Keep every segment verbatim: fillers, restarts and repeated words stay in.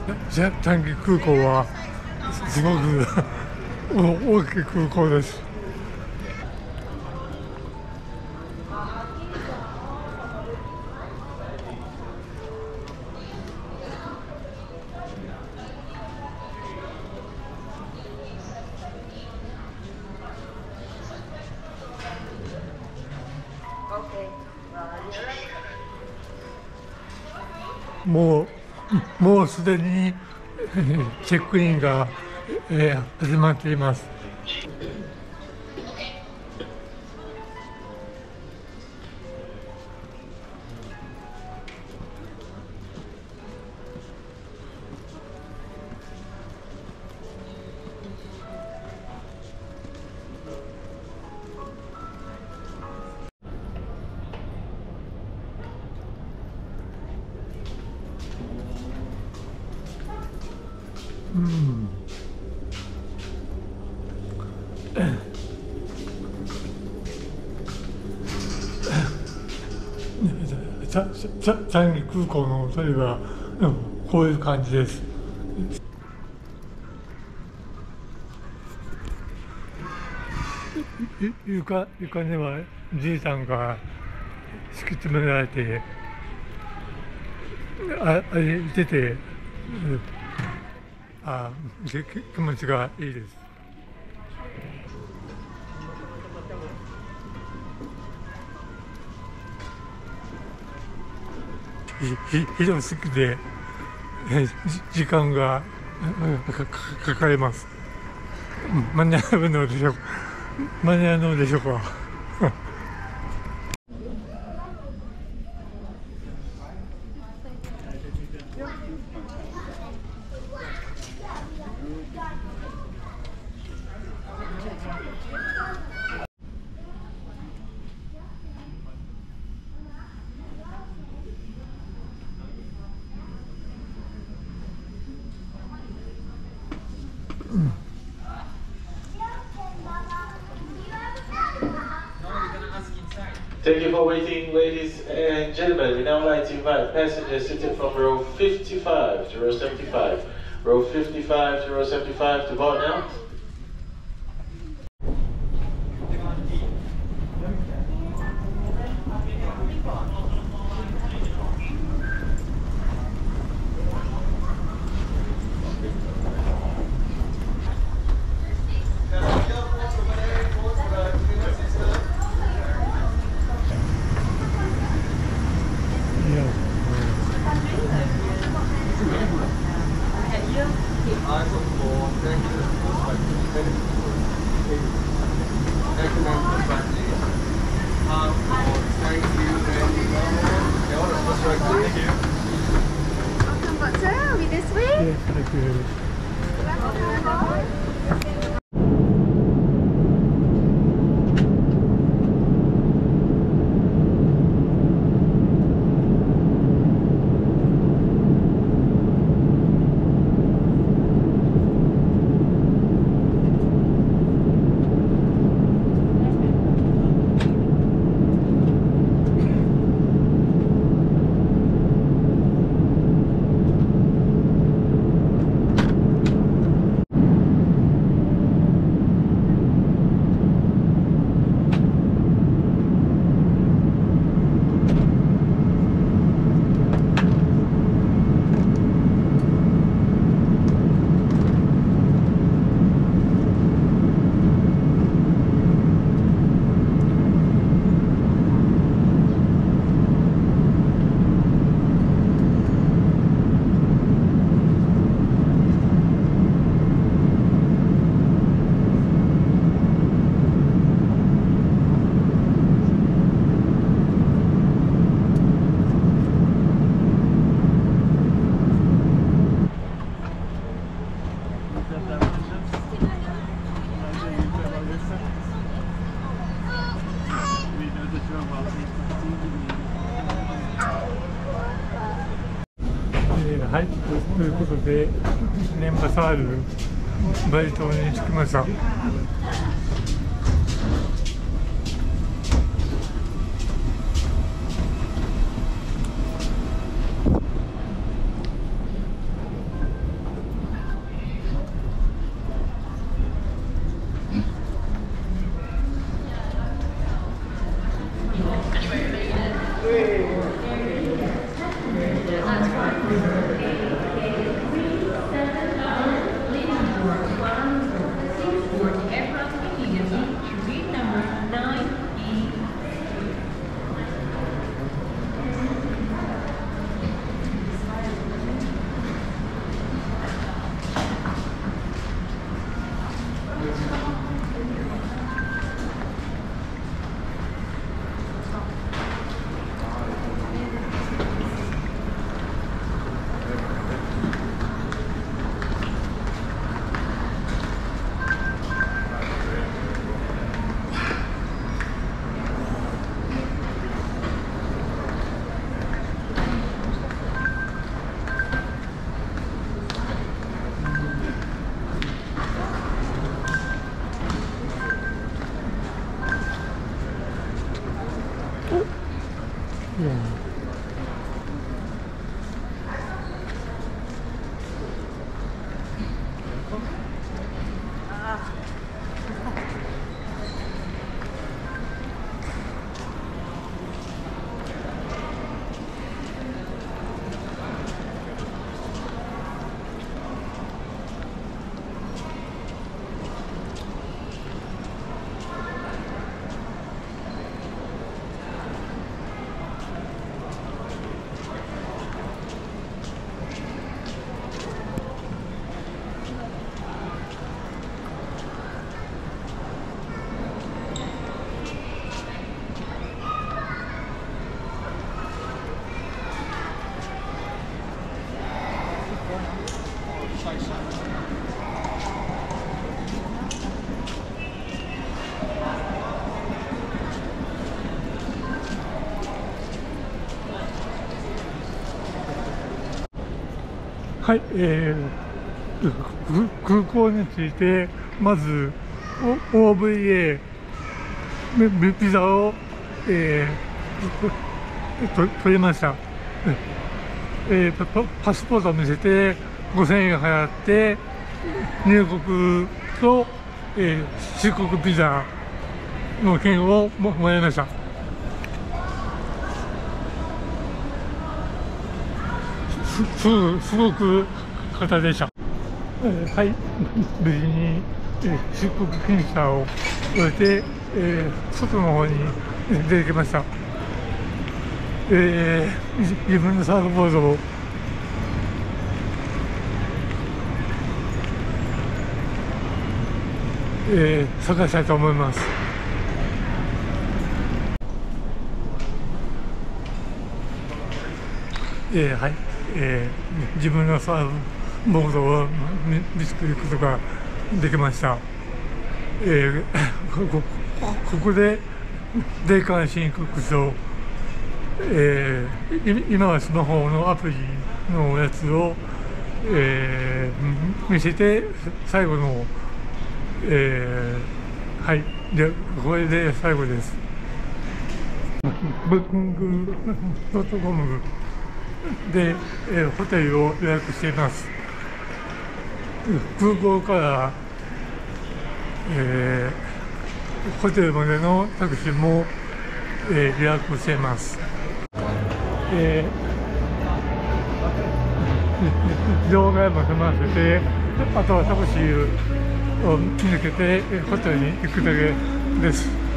チャンギ空港はすごく大きい空港です。もうもうすでにチェックインが、えー、始まっています。うん、チャンギ空港のそれは、うん、こういう感じです。床床にはじいさんが敷き詰められてああれ出て、うん、あ気持ちがいいです。広すぎて時間がかかかります。間に合うのでしょうか。間に合うのでしょうか。 Thank you for waiting, ladies and gentlemen. We now like to invite passengers sitting from row fifty-five to row seventy-five. Row fifty-five to row seventy-five to board now. Welcome back, sir. Are we this way? Yes, thank you.はい、ということでネンバサールバリ島に着きました。 はい、えー、空港についてまず オーブイエー ビザを、えー、と取りました、えー、パ, パスポートを見せてごせんえん払って入国と、えー、出国ビザの券を も, もらいました。す, すごく方でした。えー、はい、無事に、えー、出国検査を終えて、えー、外の方に出てきました。えー、自分のサーフボードをえー、探したいと思います。えー、はい、えー、自分のサーフボードを見つけることができました。えー、こ, ここで霊感申告書、えー、今はスマホのアプリのやつを、えー、見せて最後のえー、はい、でこれで最後です。ブッキングドットコムで、えー、ホテルを予約しています。空港から、えー、ホテルまでのタクシーも、えー、予約しています。えー、場外も済ませて、あとはタクシーを見抜けてホテルに行くだけです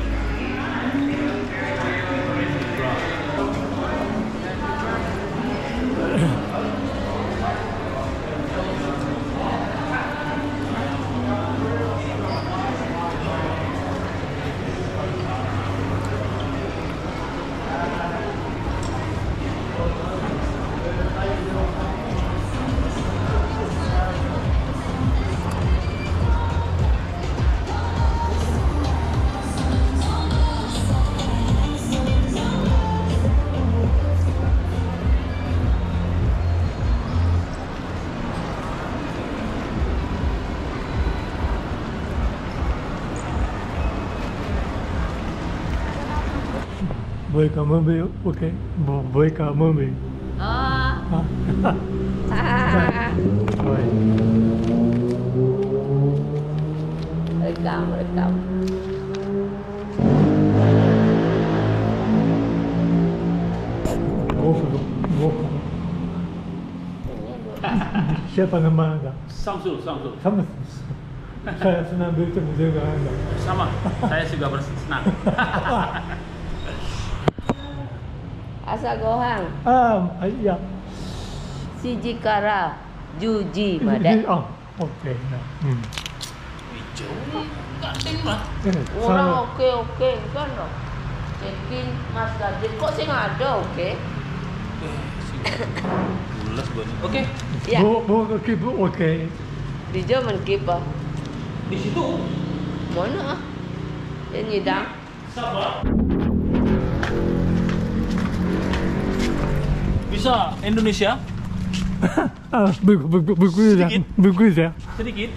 。Boleh kamu ambil, okey? Boleh kamu ambil. Oh. Baik. Rekam, rekam. siapa nama Anda? Samsul, Samsul. Sama. Saya senang bertemu dengan Anda. Sama, saya juga bersenang. Asa gohang. Ah, ya. Siji kara. Juji mada. Oh, oke. Hmm. Hijau nih, ganteng lah. Orang oke oke kan loh. Cekin Mas Gadin kok sih ada oke? Bulas banget. Oke, Ya. Bu, bu, oke, bu, oke. Di zaman kipa. di situ. Mana ah? Yang nyidang. Sabar. Bisa Indonesia? Ah, bagus, bagus, bagus ya, Sedikit. bagus ya. Sedikit.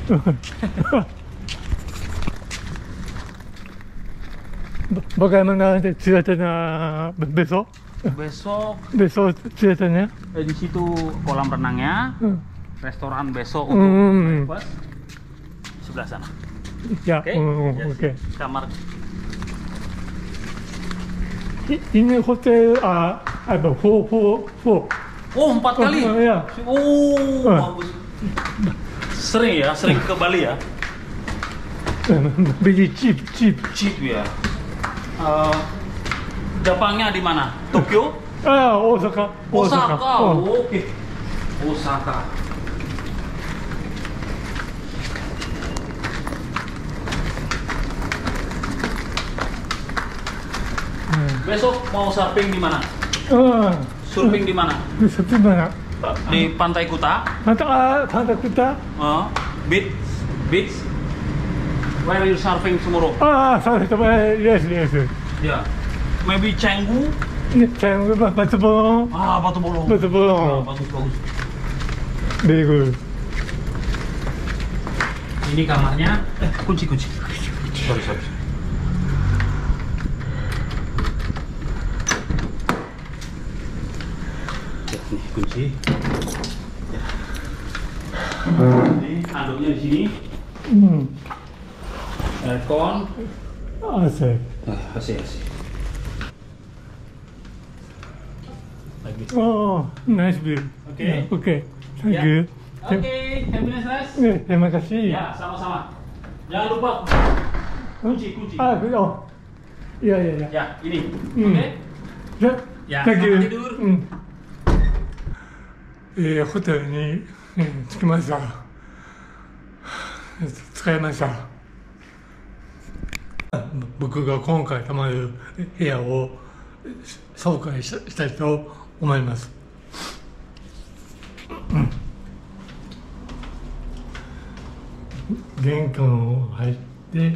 Bagaimana ceritanya besok? Besok Besok ceritanya? eh, di situ kolam renangnya, Hmm. restoran besok untuk Hmm. breakfast. Sebelah sana. Ya, Oke. hmm, Ya, oke. Kamar. I- Ini hotel ah, apa? Four, four, four. Oh, empat kali. Oh, ya. Oh, Ah. bagus. Sering ya, sering ke Bali ya. Very cheap, cheap. Cheap ya. Eh, Jepangnya di mana? Tokyo? Ah, Osaka. Osaka. Oh. Oke. Osaka. Besok mau surfing di mana? Ah, Surfing di mana? besok di mana? Di Pantai Kuta? Mata ah, Pantai Kuta. Uh, beach, beach. Where you surfing tomorrow? Ah, sorry, sorry. Yes, yes. Yeah. Maybe Canggu? Saya Batu Bolong. Ah, Batu Bolong. Batu Ah, Bolong. bagus bagus. Very good. Ini kamarnya. Eh, kunci kunci. Sorry sorry. Ya, nih kunci. Ya. Ini handuknya di sini. Hmm. Aircon. Asik. Ah, asik asik. Lagi. Oh, nice view. Oke. Yeah, okay. Thank Ya. you. Oke, have a nice rest. Eh, terima kasih. Ya, sama-sama. Jangan lupa kunci kunci. Ah, oh. Ya, ya, ya. Ya, ini. Hmm. Oke. Ya, Ya, thank you. selamat tidur. Hmm. えー、ホテルに、えー着きました。使いました。僕が今回泊まる部屋を紹介ししたいと思います。うん玄関を入って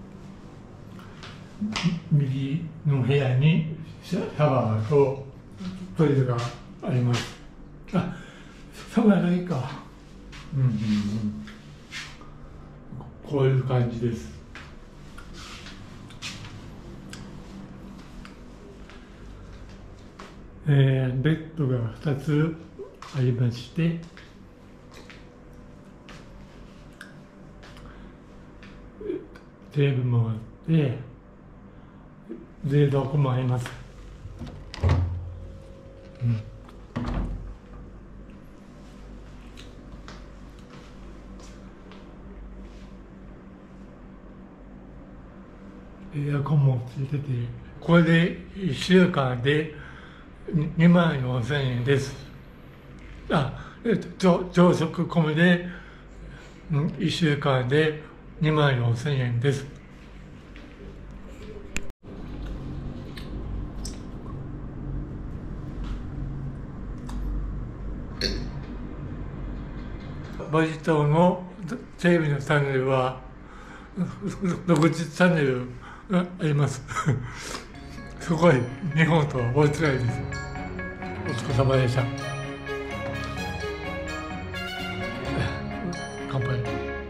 右の部屋にシャシャワーとトイレがあります。あ、シャワーがいいか。うんうんうん。こういう感じです。えー、ベッドがふたつありまして、テーブルもあって冷蔵庫もあります。うん、エアコンもついてて、これでいっしゅうかんでにまんよんせんえんです。あ、えっと、朝食込みでいっしゅうかんでにまんよんせんえんです。バジ島のテレビのチャンネルはろくじゅうチャンネルあります。すごい日本と大違いです。お疲れ様でした。乾杯。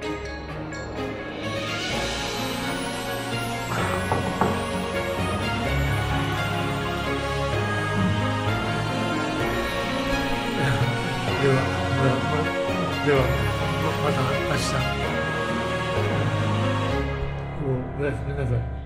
では、では、また明日。おやすみなさい。